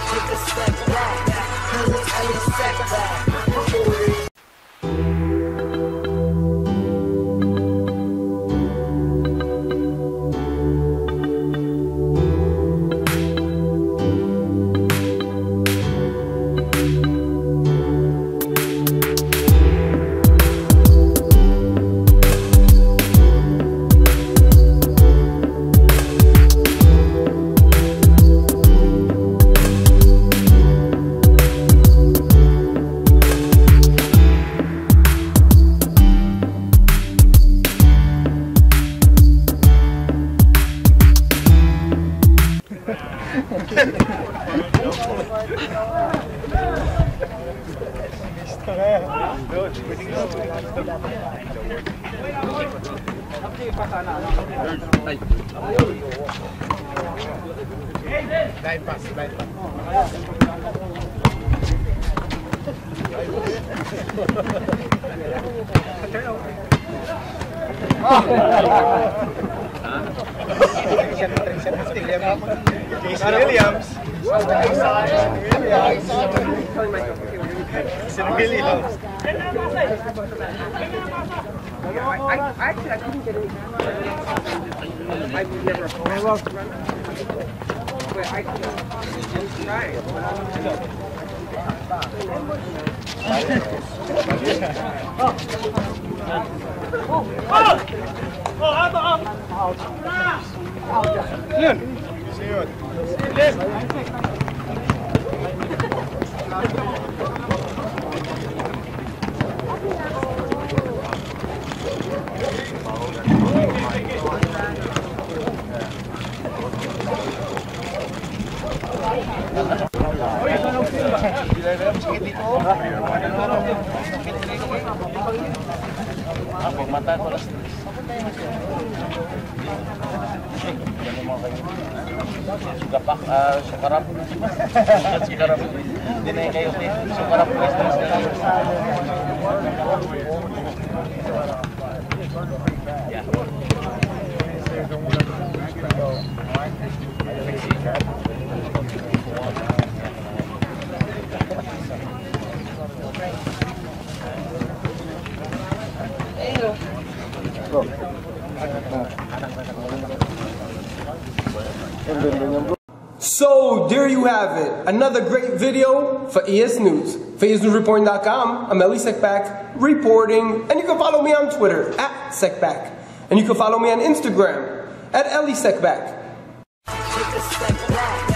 Take a step back, 'cause it's Ellie Setback. I couldn't get any. I've never but I can try it. So there you have it, another great video for EsNews. For EsNewsReporting.com, I'm Ellie Setback reporting, and you can follow me on Twitter @Setback, and you can follow me on Instagram @Ellie Setback. Take a step back.